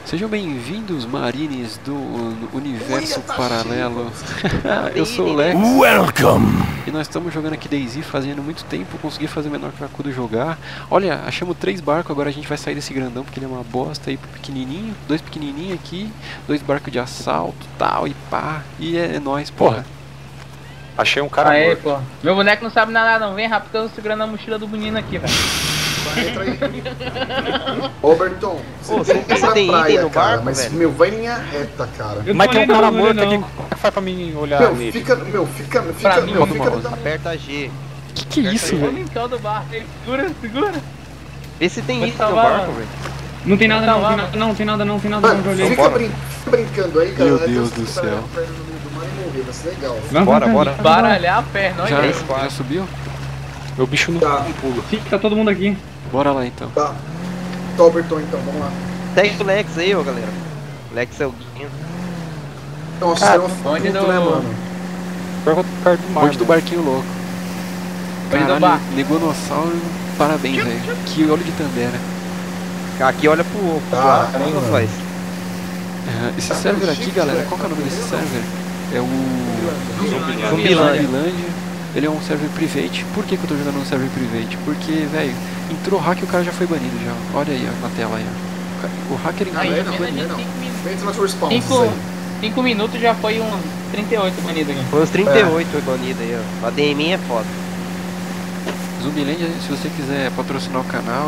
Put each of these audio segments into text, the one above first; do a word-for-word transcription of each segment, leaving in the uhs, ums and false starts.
Sejam bem-vindos, marines do universo paralelo. Eu sou o Lex. Welcome! E nós estamos jogando aqui DayZ fazendo muito tempo. Consegui fazer o menor cracudo jogar. Olha, achamos três barcos. Agora a gente vai sair desse grandão porque ele é uma bosta. Aí pro pequenininho, dois pequenininhos aqui, dois barcos de assalto, tal e pá. E é, é nóis, porra. Achei um cara Aê, morto. pô. Meu boneco não sabe nadar não. Vem rápido que eu tô segurando a mochila do menino aqui, velho. Entra aí. Ô Berton, Ô, você você tem que ir tem pra praia, item no cara, barco, mas velho? meu, vai em linha reta, cara. Eu Mas tem um falei cara não, morto não. aqui. Como é que faz pra mim olhar Meu, nele? fica, meu, fica, fica, Pra mim, meu, manda fica uma da... Aperta G. Que que é isso, Vamos velho? limpar do barco. Ele segura, segura. Vê se tem Vai item no salvar, barco, mano. velho. Não tem nada Tá não, lá, tem mano. nada não, tem nada não, tem nada não, Mano, Jolê. fica Bora. brin brincando aí, cara. Meu até Deus você do ficar céu. perto no meio do mar e morrer, vai ser legal. Vamos, Bora, vamos, bora. vamos, Baralhar a perna, olha Já, aí. já subiu? Meu bicho não Tá. não pula. Fica, tá todo mundo aqui. Bora lá então. Tá. Tá o Berton então, vamos lá. Segue o Lex aí, ô galera. O Lex é o guinho. Nossa, Cara, você é um onde puto, do- né, mano? Perto perto do mar. Ponte do mano. barquinho louco. Onde do Caralho, barco? Negonossauro, parabéns, velho. Que olho de Tandera. Aqui olha pro, pro Tá, barco, caramba. como faz? É, esse server aqui, galera, qual que é o nome desse server? É o Zumbilândia. Zumbilândia. Ele é um server private. Por que, que eu tô jogando um server private? Porque, velho, entrou hack e o cara já foi banido já. Olha aí, ó, na tela aí, ó. O ca- O hacker entrou Aí, e não, foi não, banido. não. Cinco minutos. Entra nas respawns Cinco, aí. cinco minutos já foi uns trinta e oito banido aqui. Foi uns trinta e oito banidos aí, ó. A D M é foda. Zumbilândia, se você quiser patrocinar o canal.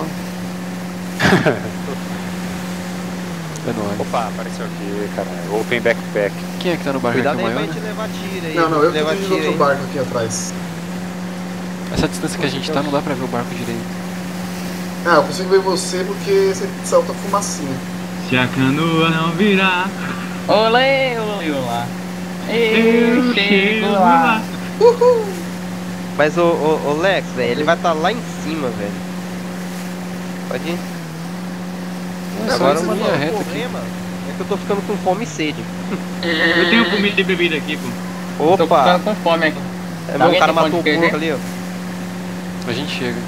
É nóis. Opa, apareceu aqui, caralho. Open backpack. Quem é que tá no barco Cuidado aqui, o aí pra maior? gente levar tiro aí. Não, não, eu tô levar de tiro outro aí. barco aqui atrás. Essa distância que a gente tá, não dá pra ver o barco direito. Ah, eu consigo ver você porque você salta fumacinha. Se a canoa não virar, Olê, olê, olá. eu Eu chego lá. Mas o, o, o Lex, velho, ele vai estar lá em cima, velho. Pode ir. É, só Agora essa o linha reta aqui. problema é que eu tô ficando com fome e sede. eu tenho comida e bebida aqui, pô. Tô Opa! ficando com fome aqui. É, Alguém meu cara tem pão matou o de queijo, porco hein? ali, ó. A gente chega.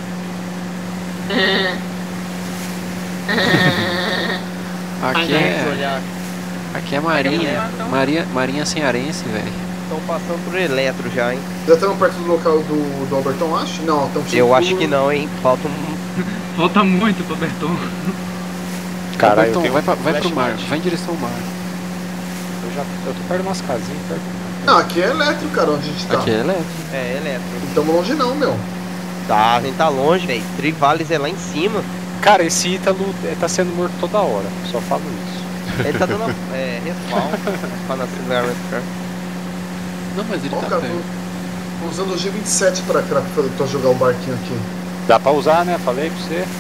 Aqui é, Olhar. aqui é marinha, marinha, marinha senharense, velho. Estão passando por eletro já, hein? Já estamos perto do local do, do Alberton, acho? Não, estamos Eu acho que não, hein? Falta um. Falta muito pro Berton. Caralho, Então, eu tenho vai, pra, vai pro mar, flashlight. vai em direção ao mar. Eu já eu tô perto de umas casinhas, perto do mar. Não, aqui é elétrico, cara, onde a gente tá. Aqui é elétrico. É, eletro. Não estamos longe não, meu. Tá, a gente tá longe, velho. Trivales é lá em cima. Cara, esse Ítalo eh, tá sendo morto toda hora. Só falo isso. Ele tá dando é, respawn pra nascer lugar respawn. Não, mas ele Ó, tá cara, perto. tô, tô usando o G vinte e sete pra, pra, pra jogar o barquinho aqui. Dá pra usar, né? Falei pra você.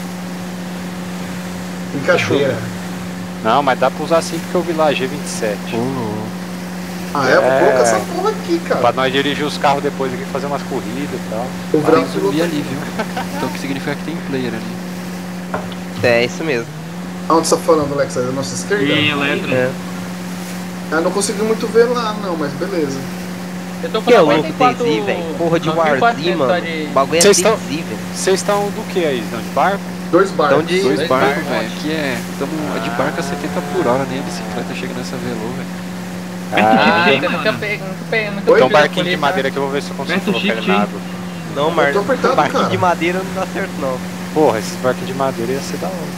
Brincadeira. Não, mas dá pra usar sim porque eu vi lá, G vinte e sete. Oh, Ah, é? Vou É. colocar essa porra aqui, Pra cara. nós dirigir os carros depois aqui, fazer umas corridas e tal. Vou virar tem um zumbi piloto ali, aqui. viu? Então o que significa que tem player ali. É, isso mesmo. Aonde você tá falando, Alex? É da nossa esquerda? Em eletro. É. Ah, não consegui muito ver lá, não, mas beleza. Eu tô com Que é louco noventa e quatro... DayZ, velho. Porra de noventa e quatro Warzee, mano. de- O bagulho é Vocês estão- DayZ, velho. Vocês estão do que aí? Não, de barco? Dois barcos. Então de- Dois Dois barcos, barcos, velho. Aqui é. Tamo de barco a setenta por hora, nem a bicicleta chega nessa velô, velho. Ah, Shift, eu mano. nunca peguei, nunca peguei, nunca Oi? Tem peguei um barquinho de polícia. madeira que eu vou ver se eu consigo Aperta o colocar ele shift, na hein? água. Não, Mar... tô apertado, barquinho cara. de madeira não dá certo, não. Porra, esses barquinhos de madeira ia ser da hora.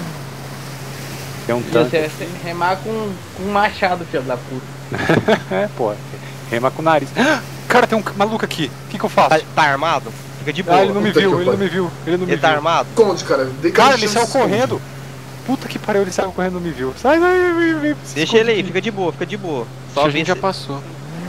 Tem um Ia tanque. ser- ser- remar com, com um machado, filho da puta. É, porra. Rema com o nariz. Cara, tem um maluco aqui. O que que eu faço? Tá, tá armado? Fica de boa. Ah, ele não me Puta viu, que ele não pariu. me viu. Ele não me Ele tá viu. armado? Esconde, cara. Deita Cara, no ele chão saiu e esconde. correndo. Puta que pariu, ele saiu correndo e não me viu. Sai daí, me, me, Deixa ele aí, fica de boa, fica de boa. Só Só a gente vê já se... passou.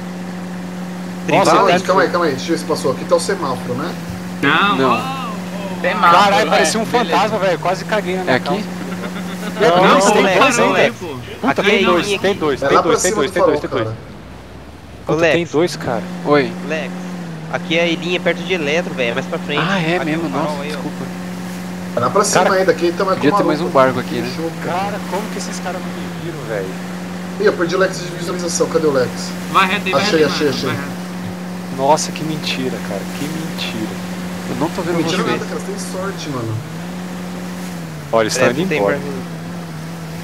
Tribal, Nossa, Calma aí, tá- calma aí, calma aí. Deixa eu ver se passou. Aqui tá o semáforo, né? Não, Não. ó, Tem mal. Caralho, né? parecia um Beleza. fantasma, velho. Quase caguei na minha É aqui? calça. Não, Não, não, tem Lex, dois, não, hein, Lex. Puta, Aqui tem é dois, linha tem aqui. dois, É tem lá pra dois, tem cima dois, do tem dois, farol, tem dois. cara. Ô, Puta, tem Lex, dois, cara. Oi. Lex. Aqui é a ilhinha perto de eletro, velho. É mais pra frente. Ah, é Aqui mesmo, no farol nossa, aí, ó. desculpa. Vai lá pra cima Cara, ainda, aqui tá mais Podia ter mais um barco aqui, né? Deixa eu- Cara, como que esses caras não me viram, velho? Ih, eu perdi o Lex de visualização. Cadê o Lex? vai reto aí, vai Achei, reto aí, achei, mano, achei. vai reto. Nossa, que mentira, cara. Que mentira. Eu não tô vendo Mentira você. nada, cara. Você tem sorte, mano. Olha, eles estão É, indo tem embora. pra-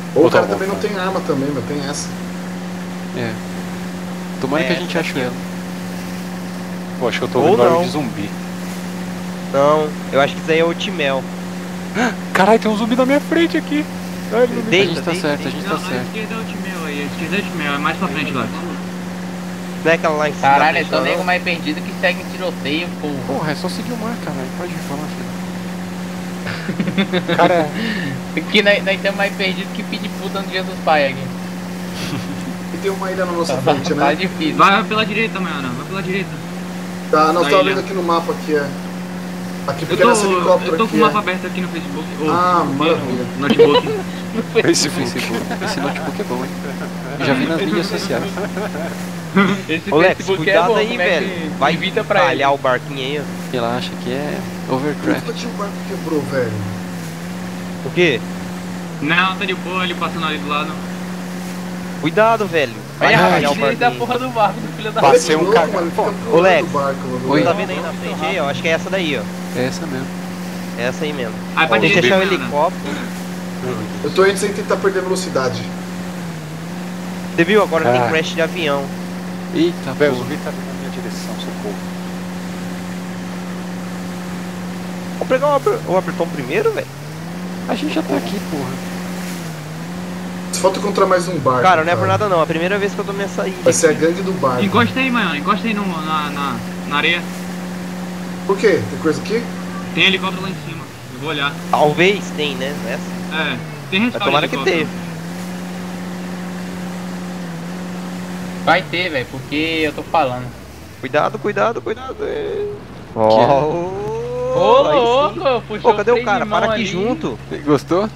Ou o Botar cara a também não boca. tem arma também, meu, tem essa. É. Tomara É, que a gente essa ache aqui, ó. ela. Pô, acho que eu tô Ou ouvindo barulho não. de zumbi. Não, eu acho que isso aí é o Timel. Caralho, tem um zumbi na minha frente aqui. Ai, ele não me- A Deita, gente tá deita, certo, a deita. gente Não, tá a certo. esquerda é o Timel aí, a esquerda é o Timel, é mais pra frente lá. Não é aquela lá em cima. Caralho, da é frente, tão não? nego mais perdido que segue em tiroteio, porra. Porra, é só seguir o mar, caralho. Pode falar, filho. Cara, Que nós, nós estamos mais perdidos que filho de puta no dia dos pais aqui. E tem uma ilha na nossa Tá, frente, tá né? difícil. Vai pela direita, Maiana, vai pela direita. Tá, nós Na tava ilha. vendo aqui no mapa aqui, é. Aqui Eu porque tô, nesse helicóptero eu tô aqui. com o mapa é. aberto aqui no Facebook. ou Ah, no maravilha. notebook. Esse Facebook. Esse notebook é bom, hein? Eu já vi nas mídias sociais. Esse Ô Lex, Facebook cuidado é bom, aí, como é que velho. Vai invita pra ele. falhar o barquinho aí, ó. Relaxa que é Por overcraft. que o barco quebrou, velho? O quê? Não, tá de boa, ele passando ali do lado. Cuidado, velho. Vai Olha a falhar o rapidez da barquinho. porra do barco do filho da Olha Passei que um louco, cara- mano, fica Pô, pulando ô, Lex. do barco, mano. Oi. Tá vendo aí na frente aí, ó? Acho que é essa daí, ó. É essa mesmo. É essa aí mesmo. Aí pra Tem que direita, achar o Maiana. helicóptero. Eu tô indo sem tentar perder velocidade. Você viu? Agora Ah. tem crash de avião. Eita, velho, o porra. zumbi tá vindo na minha direção, socorro. Vamos pegar o, Aber- o Aberton primeiro, velho? A gente já tá aqui, porra. Se falta encontrar mais um barco. Cara, não é por nada não. É a primeira vez que eu tô nessa ilha. Vai ser a gangue do barco. Encosta aí, Maiana, encosta aí no, na, na, na areia. Por quê? Tem coisa aqui? Tem helicóptero lá em cima, eu vou olhar. Talvez tem, né? Nessa. É, tem Mas respaldo tomara de que helicóptero. tenha. Vai ter, velho, porque eu tô falando. Cuidado, cuidado, cuidado. É. Ô, Oh, aí sim. louco, eu puxei Pô, cadê o freio de cara? mão Para aqui ali, junto. Gostou?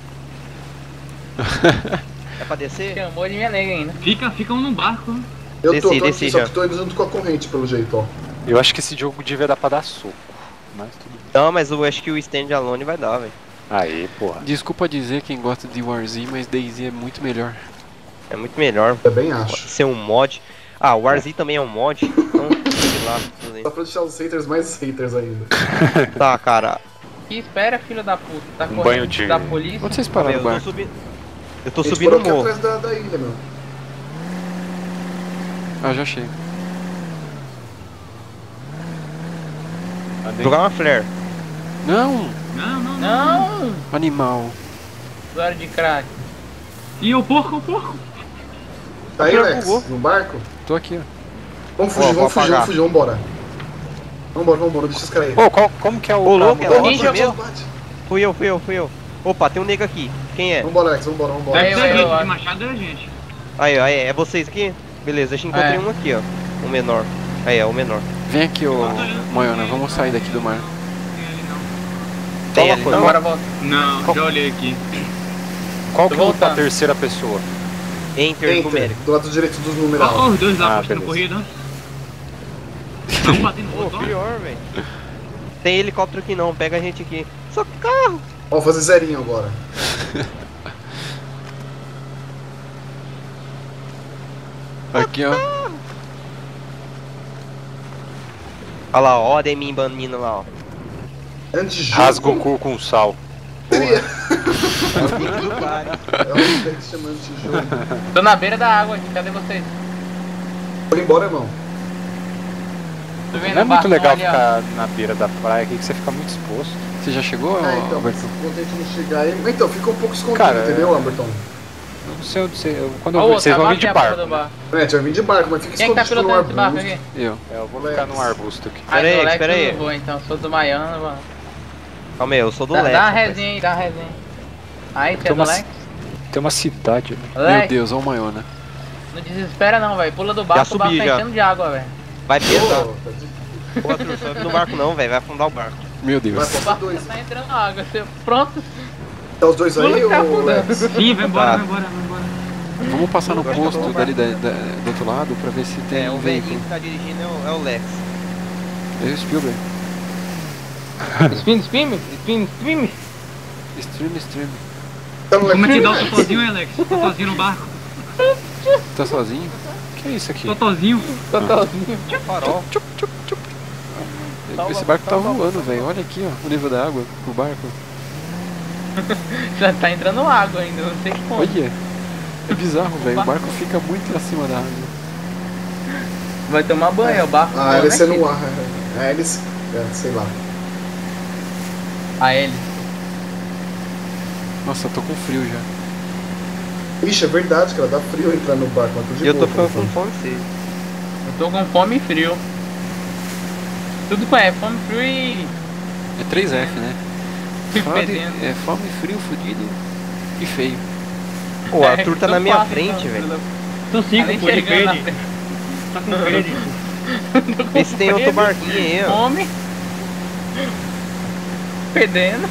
É pra descer? Chamou de minha nega ainda. Fica, fica um no barco. Eu tô, Desci, tô desci aqui, só já. que tô indo junto com a corrente, pelo jeito, ó. Eu acho que esse jogo devia dar pra dar soco. Mas tudo bem. Não, mas eu acho que o stand alone vai dar, velho. Aí, porra. Desculpa dizer quem gosta de Warzy, mas DayZ é muito melhor. É muito melhor. Também Pode acho. ser um mod. Ah, o Warzy também é um mod. Então, sei lá. tudo bem. Só pra deixar os haters mais haters ainda. Tá, cara. Que espera, filho da puta. Tá Um correndo banho de- da polícia. Onde vocês Meu, pararam eu o tô barco? subindo. Eu tô A gente subindo parou o aqui morro. atrás da, da ilha, meu. Ah, já achei. Andei. Jogar uma flare. Não! Não, não, não. Não! Animal. Usuário de crack. E o porco, o porco. Tá aí, Já Lex? bugou. No barco? Tô aqui, ó. Vamos fugir, Ó, vou vamos fugir, apagar. vamos fugir, vambora. Vambora, vambora, deixa os caras aí. Ô, qual- como que é o... Ô, louco, carro? é Bate, ótimo bate, mesmo. bate. Fui eu, fui eu, fui eu. Opa, tem um nego aqui. Quem é? Vambora, Lex, vambora, vambora. Deve eu, ser a eu, gente, eu. de machado é a gente. Aí, aí, é vocês aqui? Beleza, deixa eu encontrei É. um aqui, ó. O menor. Aí, é o menor. Vem aqui, ô Moiona, vamos sair daqui do mar. Tem ali não. Tem Fala ali, coisa. não? Agora volta. Não, já olhei aqui. Qual Tô que é o da voltando. terceira pessoa? Enter, Enter, numérico. do lado direito dos Ó, numerais. ó, os dois lá Ah, postando beleza. corrida. Vamos batendo no Pô, outro, ó. pior, velho. Tem helicóptero aqui não, pega a gente aqui. Só carro. Ó, vou fazer zerinho agora. Aqui, ó. Olha lá, ó, tem mim banindo lá, ó. Antijogo. Rasga o cu com sal. Teria. É o nick do cara. É um que se chama antijogo. Tô na beira da água aqui, cadê vocês? Vou embora, irmão. Tô vendo Não é o muito barcão legal ali, ó. ficar na beira da praia aqui que você fica muito exposto. Você já chegou, É, então, mas Alberto? vou tentar não chegar aí. Mas então, fica um pouco escondido, Cara, entendeu, Amberton? Eu não sei onde você... eu- Quando Ó, eu, o vi- outro, vocês vão abaixa vir de a porta barco. do barco. É, a gente vai vir de barco, mas fica Quem é que tá escondido no pilotando esse barco arbusto. aqui? Eu. É, eu vou ficar num arbusto aqui. Ah, Pera aí, do Lex espera eu aí. não vou, então. Sou do Maiana, mano. Calma aí, eu sou do Dá, Lex. dá uma rapaz. resinha aí, dá uma resinha. Aí, você é Tem do uma, Lex? tem uma cidade ali. Meu Lex, Deus, ó o Maiona. não desespera não, velho. Pula do barco, Já o barco subi, tá já. enchendo de água, velho. Vai pesar. Pô, tá de- Pô, Arthur, sobe no barco não, velho. Vai afundar o barco. Meu Vai Deus. O passar barco dois. tá entrando na água. Você... Pronto? Tá os dois Pula aí, que tá ô afundando. Lex? Sim, vai embora, Tá. vai embora, vai embora. Vamos passar no Eu acho que eu tô posto no dali da, da- do outro lado pra ver se tem É, o um velhinho veículo. que tá dirigindo é o, é o Lex. É o Spielberg. Spin, spin, spin, spin. Stream, stream. Tá no Como é que dá o Lex? totozinho, hein, Alex? Totozinho no barco. Tá sozinho? Que é isso aqui? Totozinho. Totalzinho. Farol. Esse barco tá voando, velho. Olha aqui, ó. O nível da água pro barco. Já tá entrando água ainda, não sei como. Olha, é bizarro, velho. O barco fica muito acima da água. Vai tomar banho, o barco. A hélice é no ar. A hélice, é, sei lá. A hélice. Nossa, eu tô com frio já. Ixi, é verdade, cara, dá frio entrar no barco, mas tô de E eu tô boa, ficando com fome, sim. Eu tô com fome e frio. Tudo com é fome, frio e... É três F, né? e Fome, fedendo. é fome, frio, fudido e feio. Pô, o Arthur tá Não na minha faço, frente, não, velho. não. São Tá cinco, nem pô, de chegando na verde. frente. Tá com verde. Tô com Vê se tem outro fome, barquinho aí, ó. Fome. Fedendo.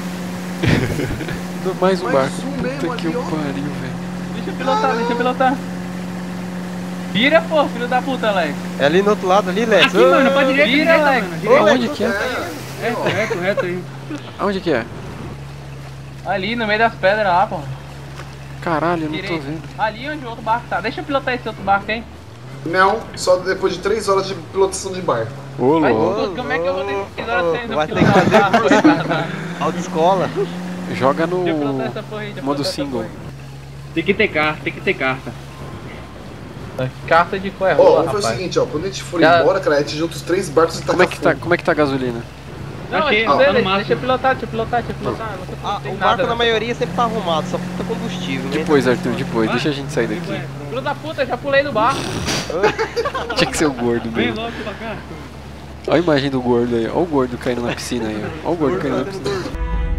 Mais um Mais barco. um mesmo Puta que ali, o ó. pariu, velho. Deixa eu pilotar, deixa eu pilotar. Vira, pô, filho da puta, Alex. É ali no outro lado, ali, Lex. Aqui, mano, pra direita, Vira, direita, Alex. mano. Direita. Aonde que é? É, Reto, ó. reto, reto aí. Aonde que é? Ali, no meio das pedras lá, pô. Caralho, eu não tô Direito. vendo. Ali onde o outro barco tá. Deixa eu pilotar esse outro barco, hein? Não, só depois de três horas de pilotação de barco. Ô, Mas, louco. pô, como é que eu vou ter horas sem Vai ter que pilotar fazer essa porra, cara? Autoescola. Joga no Deixa eu pilotar essa porra aí, deixa eu modo pilotar essa single. porra Tem que ter carta, tem que ter carta. aí. Carta de qual é Ó, rola, vamos fazer o rapaz? seguinte, ó, quando a gente for Já- embora, cara, a gente junta os três barcos e taca Como é que tá, fogo. como é que tá a gasolina? Não, Achei, deixa, ó, deixa, tá no deixa, máximo. eu pilotar, deixa eu pilotar, deixa eu pilotar. Não sei Ah, tem o nada barco na nessa maioria sempre tá arrumado, só falta combustível, né? Depois, Arthur, depois. Vai. Deixa a gente sair daqui. porra. Filho da puta, já pulei do barco. Tinha que ser o gordo Vem mesmo. logo pra cá. Olha a imagem do gordo aí. Olha o gordo caindo na piscina aí. ó. Olha o gordo caindo na piscina.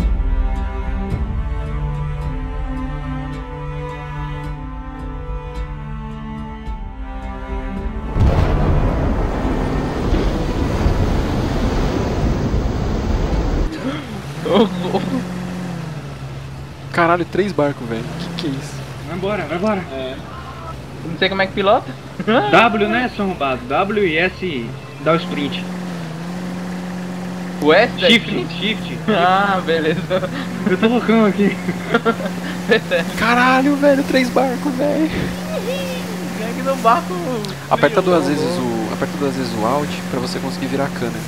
Caralho, três barcos, velho. Que que é isso? Vai embora, vai embora. Não sei como é que pilota. W, né, seu arrombado? W e S dá o sprint. O S da Shift, sprint? shift. Ah, beleza. Eu tô loucão aqui. Caralho, velho, três barcos, velho. Vem aqui no barco. Aperta duas vezes o, aperta duas vezes o Alt pra você conseguir virar a câmera.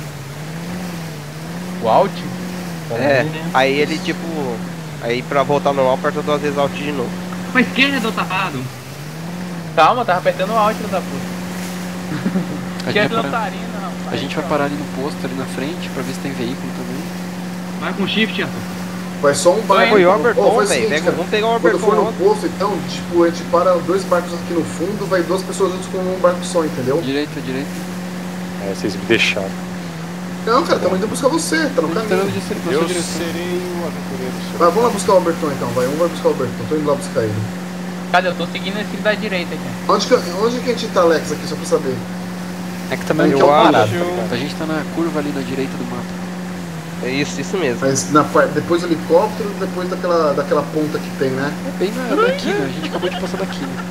O Alt? É, aí ele tipo. Aí pra voltar ao normal, aperta duas vezes Alt de novo. Pra esquerda, tapado. Calma, tava apertando o Alt, filho da puta. A Que é gente, vai parar, lançarina, rapaz. a gente vai parar ali no posto, ali na frente, pra ver se tem veículo também. Vai com shift, Arthur. Vai só um barco. Foi o Ó, Alberton, faz o velho. seguinte, Pega- cara, Vamos pegar o Quando Alberton for no logo. posto, então, tipo, a gente para dois barcos aqui no fundo, vai duas pessoas juntos com um barco só, entendeu? Direita, direita. É, vocês me deixaram. Não, cara, estamos indo buscar você, tá no Entrando caminho. de ser- na Eu sua direção. serei o aventureiro. seu. Vai, vamos lá buscar o Alberton então, vai. Um vai buscar o Alberton, tô indo lá buscar ele. Cadê? Eu tô seguindo esse da direita aqui. Onde que, onde que a gente tá, Alex, aqui, só pra saber? É que também Eu eu acho- parado. A gente tá na curva ali na direita do mapa. É isso, isso mesmo. Mas na, par- depois do helicóptero, depois daquela, daquela ponta que tem, né? É bem na, daqui, né? A gente acabou de passar daqui, né?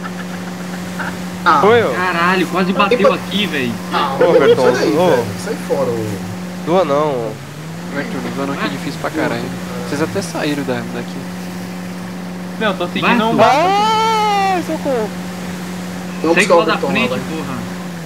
Ah, Foi, ó. Caralho, quase bateu aqui, velho. ah, Ô, meu, Berton, sai daí, ô. velho. Sai fora, ô. Doa não. Arthur, no Zona aqui é difícil pra caralho. Vocês até saíram da, daqui. Não, eu tô seguindo Vai, um tu. barco. Ai, socorro! Vamos Segue buscar o lá da Alberton lá, frente, vai. porra.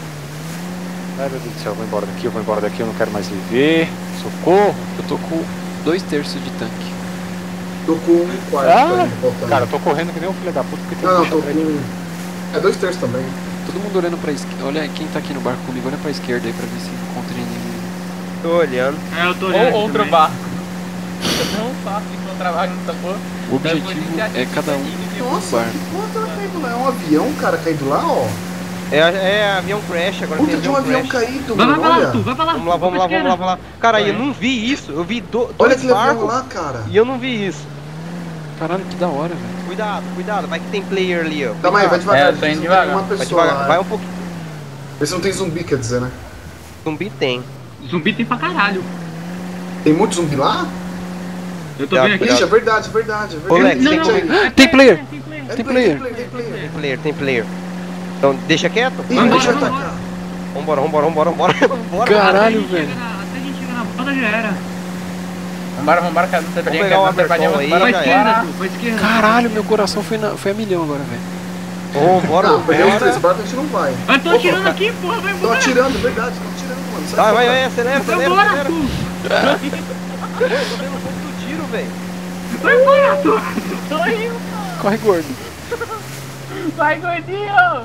Ai meu Deus do céu, eu vou embora daqui, eu vou embora daqui, eu não quero mais viver. Socorro! Eu tô com dois terços de tanque. Tô com um quarto Ah, ainda, faltando. Cara, eu tô correndo que nem um filho da puta porque tem Não, não, que tô deixar atrás de mim. com... É dois terços também. Todo mundo olhando pra esquerda. Olha, quem tá aqui no barco comigo, olha pra esquerda aí pra ver se encontra ninguém. Tô olhando. É, eu tô olhando. Ou outro também. barco. Eu não faço encontrar barco nessa porra. O objetivo é cada um Nossa, um barco. que porra tá caindo lá? É um avião, cara, caído lá, ó. É, é avião crash, agora Puta tem de um avião avião crash. caído, Vai, vai, mano, vai lá, olha. Arthur, vai pra lá. Vamos lá, vamos lá, vamos lá, vamos lá. Cara, eu não vi isso. Eu vi do, Olha dois aquele avião barcos lá, cara. e eu não vi isso. Caralho, que da hora, velho. Cuidado, cuidado. Vai que tem player ali, ó. Calma aí, vai Cuidado. devagar. É, eu tô gente, indo não tem devagar. Uma Vai pessoa devagar. lá. Vai um pouquinho. Vê se não tem zumbi, quer dizer, né? Zumbi tem. Zumbi tem pra caralho. Tem muito zumbi lá? Eu tô Cuidado, vendo aqui. Ixi, é verdade, é verdade. É verdade. Ô, Lex, Não, tem não, player. é Tem player. Tem player. É tem player, player. tem player. Tem player, tem player. Então, deixa quieto. Ih, Vamos deixa eu embora, atacar. Vambora, vambora, vambora, vambora. Vambora. Caralho, Até a gente velho. chega na- Até a gente chega na borda já era. Vambora, vambora, cara. Não sei Vamos pegar o Alberton aí, Pra já esquerda, era. Arthur, pra esquerda. Caralho, meu coração foi, na, foi a milhão agora, velho. Vambora, Não, perder os vambora. três barcos a gente não vai. Eu tô Opa, atirando cara. aqui, porra, vai Tô embora. atirando, verdade, tô atirando, mano. Sai Vai, vai, fora. vai, acelera, Vai acelera, embora, acelera. Arthur. Pô, eu tô vendo o fogo do tiro, velho. Vai embora, tu! Tô indo. Corre, gordo. Vai, gordinho.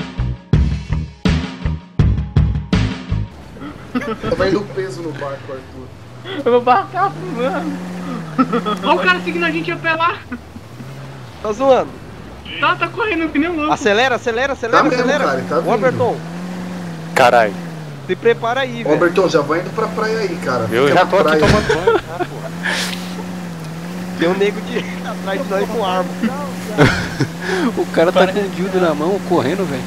Tá indo peso no barco, Arthur. Eu vou barcar afundando. Olha o cara seguindo a gente a pé lá. Tá zoando. Tá, tá correndo que nem um louco. Acelera, acelera, acelera, Tá mesmo, acelera. cara, ele tá vindo. Ô, Alberton, Caralho. se prepara aí, Ô, velho. Bertão, já vai indo pra praia aí, cara. Eu Fica já na tô aqui praia. tomando banho. Tem um nego de atrás de nós com arma. O cara tá com o dildo na mão, correndo, velho.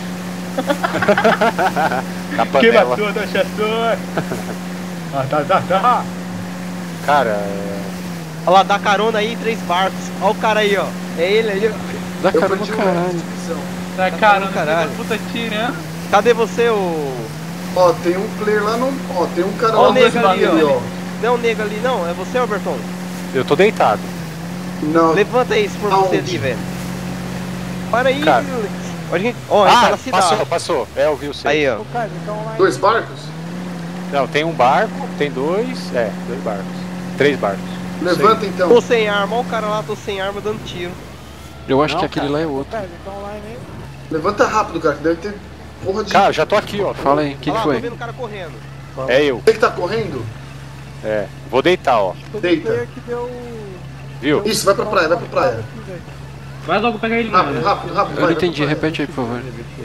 Na panela. tudo, chassor. Ah, tá, tá, tá. Cara, é... Olha lá, dá carona aí, três barcos. Olha o cara aí, ó. É ele aí. Dá Eu caramba, perdi o caralho. lance de visão. Tá Tá caramba, caralho. filho da puta tirando. Cadê você, ô... Ó, tem um player lá no... Ó, tem um cara Ó lá o no nego ali, bagulho, ó. Não é o nego ali, não. É você, Alberton. eu tô deitado. Não, Levanta aí, se for você Aonde? ali, velho. Para aí, Cara. Alex. Ó, a gente... Ó, ele tá Ah, na cidade. passou, passou. É, eu vi o seu. Aí, ó. dois barcos? Não, tem um barco, tem dois. É, dois barcos. Três barcos. Levanta então. Tô sem arma. Olha o cara lá, tô sem arma dando tiro. Eu acho Não, que aquele cara. lá é outro. Levanta rápido, cara, que deve ter porra de... Cara, já tô aqui, ó. Fala aí, o que, Olha que lá, tô foi? vendo o cara correndo. É eu. Você que tá correndo? É. Vou deitar, ó. Deita. Viu? Isso, vai pra praia, vai pra praia. Vai logo pegar ele, Rápido, mano. rápido, rápido. Eu vai, não vai entendi, pra praia. repete aí, por favor.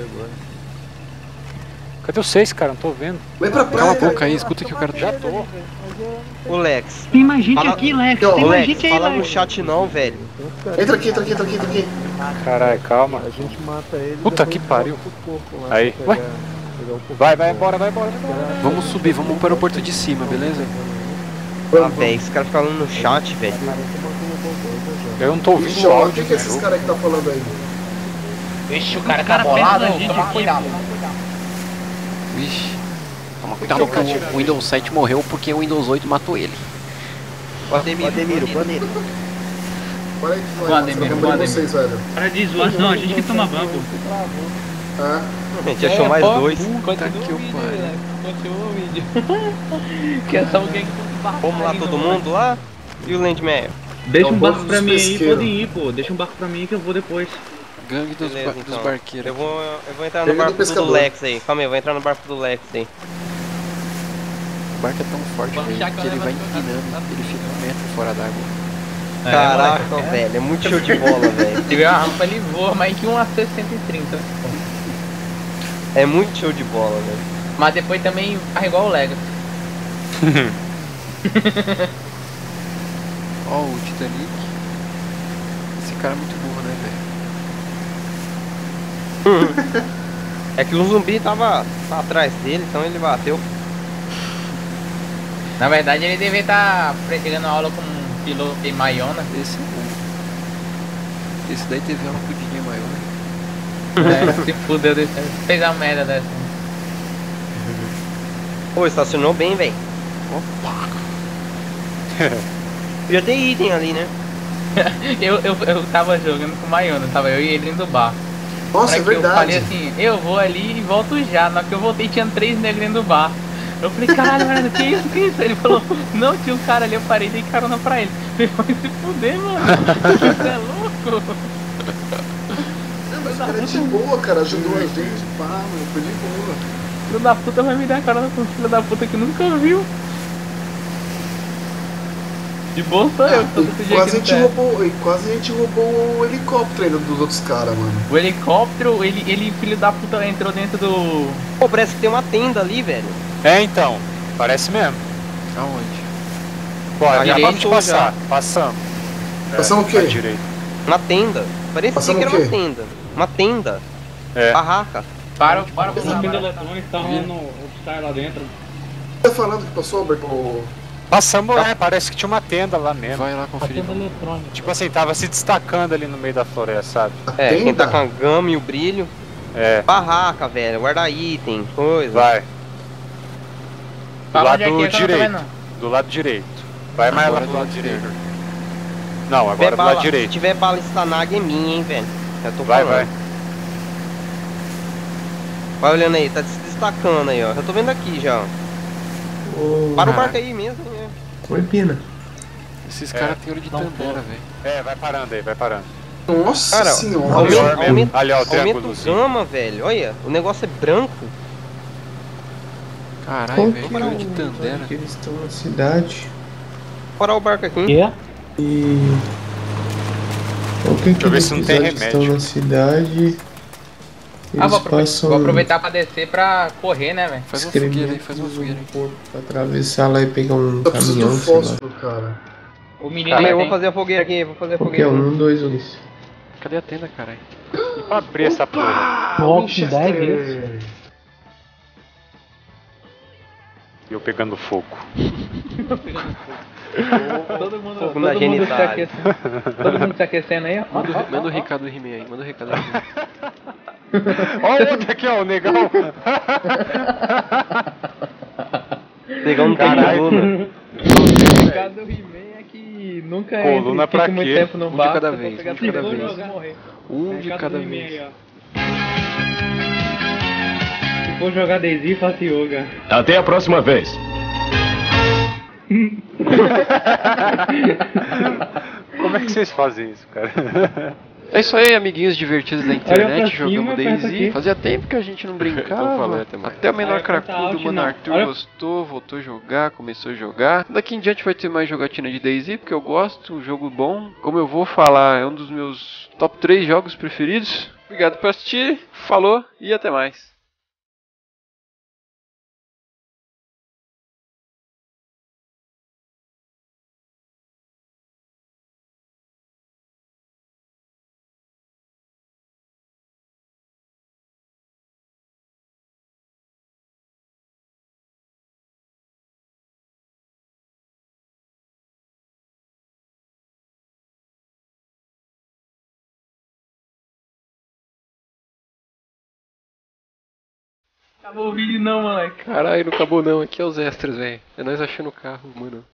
Cadê os seis, cara? Não tô vendo. Vem pra praia. Cala a boca aí, escuta que o cara Já tô. Ô, Lex. Tem mais gente Fala- aqui, Lex. Ô, Tem Ô, mais Lex, gente aí, fala no Lex. chat não, velho. Entra aqui, entra aqui, entra aqui, entra aqui. Caralho, calma. A gente mata ele. Puta depois que volta pariu. pro corpo lá Aí. pra Ué? pegar- pegar o corpo Vai, vai dele. embora, vai embora, vai embora. Vamos subir, vamos pro aeroporto de cima, beleza? Ah, velho, esse cara falando no chat, velho. Eu não tô ouvindo Ixi, o ó, o áudio que que é do esses jogo. caras que tá falando aí? Vixe, o cara O cara tá bolado, pensa na gente toma aqui, cuidado. Vixe. Toma cuidado que o Windows sete morreu porque o Windows oito matou ele. Ademiro, Ademiro, Ademiro. Para aí que Boa, vai, Ademir, eu boa, de vocês, velho. Para de zoação, a gente que toma banco. Ah, A gente achou mais dois. Puta que o pariu. Continua o vídeo. Que é só alguém que Vamos lá todo mundo lá? E o Landmeyer? Deixa É o um barco bando pra dos mim aí, pesqueiros. podem ir, pô. Deixa um barco pra mim que eu vou depois. Gangue dos, Beleza, ba- dos então. barqueiros. Eu vou, eu vou entrar no Pega do barco do, pescador. Lex aí. Calma aí, eu vou entrar no barco do Lex aí. O barco é tão forte, Vamos velho, já que que ele eu vai levo- empinando, ele fica um metro fora d'água. Caraca, velho, é muito show de bola, velho. Se tiver uma rampa, ele voa, mas que um a seiscentos e trinta. É muito show de bola, velho. Mas depois também faz igual o Lego. Ó, o Titanic. Esse cara é muito burro, né, velho? É que o zumbi tava, tava atrás dele, então ele bateu. Na verdade, ele deve estar pegando aula com um piloto em Maiona. Esse é bom. Esse daí teve uma pudinha maior. É, se fudeu desse. Fez a merda dessa. Pô, estacionou bem, velho. Já tem item ali, né? eu, eu, eu tava jogando com o Maiona, tava eu e ele dentro do bar. nossa, Na é hora que eu falei verdade. assim, eu vou ali e volto já. Na hora que eu voltei tinha três negros dentro do bar. Eu falei, caralho, mano, que isso, que isso? Ele falou, não, tinha um cara ali, eu parei e dei carona pra ele. Eu falei, vai se fuder, mano. Você é louco? Não, mas o cara é de boa, cara. Ajudou a gente, pá, mano. Foi de boa. Filho da puta vai me dar carona com um filho da puta que nunca viu. De bom sou eu, que tô desse E jeito quase, a aqui gente no pé. roubou, e quase a gente roubou o helicóptero ainda dos outros caras, mano. O helicóptero, ele, ele, filho da puta, entrou dentro do... Pô, parece que tem uma tenda ali, velho. É, então. Parece mesmo. Aonde? Bora, Ah, já já vamos passou, passar. Passamos. É, Passamos o quê? à direita. Uma tenda. Parecia Passamos que era o uma quê? tenda. Uma tenda. É. Barraca. Para, para, para, Na tenda para. eletrônica tá rolando All-Star lá dentro. Você tá falando que passou, Alberto? O- Passamos, é, parece que tinha uma tenda lá mesmo. Vai lá conferir. Tenda eletrônica. Tipo assim, tava se destacando ali no meio da floresta, sabe? A É, quem tenda? tá com a gama e o brilho. É, Barraca, velho. Guarda item, coisa. vai. Do Fala onde é lado que é que eu não tô direito. vendo. Do lado direito. Vai mais lá Agora do do lado lado direito. esquerdo. Não, Se tiver agora do bala, lado se direito. tiver bala Stanag é minha, hein, velho. Já tô Vai, falando. vai. Vai olhando aí, tá se destacando aí, ó. Já tô vendo aqui já, ó. Ô, Para o Caraca. barco aí mesmo, né? Oi, Pina. Esses É. caras têm olho de Não Tandera, pode. velho. É, vai parando aí, vai parando. Nossa Cara, senhora. aumenta, Melhor mesmo. aumenta, Ali, ó, o aumenta o triângulozinho. gama, velho. Olha, o negócio é branco. Caralho, Qual velho, que que é olho de o Tandera. lugar que eles estão na cidade? Parar o barco aqui. Que? E... Qual que é eu ver aquele se não tem episódio que estão remédio. na cidade? Ah, Eles vou aproveitar, passam vou aproveitar pra descer pra correr, né, velho? Faz uma fogueira aí, excrementos faz uma no fogueira aí. porto pra atravessar lá e pegar um Só preciso caminhão, do sei lá. fósforo, cara. O menino Calma aí, aí eu vou tem. fazer a fogueira aqui, vou fazer a Qualquer fogueira. um, dois, Ulisses. Cadê a tenda, caralho? E pra abrir essa porra? Ah, Walking Dead, Winchester. E eu pegando fogo. Todo mundo, Fogo todo na mundo se genitália. aquecendo. Todo mundo se aquecendo aí, ó. Manda, o- manda o recado do He-Man aí, manda o recado do He-Man. Ó o outro aqui, ó, o negão. Negão não tem Caralho. coluna. O caso do He-Man é que nunca Coluna entre, pra fica muito quê? tempo no Um de bar. cada só pra vez, pegar um de cada tudo e vez. jogar, morrer. Um de Recado cada do e-mail vez. aí, ó. Se for jogar DayZ, faça yoga. Até a próxima vez. Como é que vocês fazem isso, cara? É isso aí, amiguinhos divertidos da internet, pra jogamos cima, aperta DayZ. aqui. Fazia tempo que a gente não brincava. Então falou, até mais. Até o menor Aí aperta cracudo, Alt, o Mano não. Arthur Olha- gostou, voltou a jogar, começou a jogar. Daqui em diante vai ter mais jogatina de DayZ, porque eu gosto, um jogo bom. Como eu vou falar, é um dos meus top três jogos preferidos. Obrigado por assistir, falou e até mais. Acabou o vídeo não, moleque. Caralho, não acabou não, aqui é os extras, velho. É nós achando o carro, mano.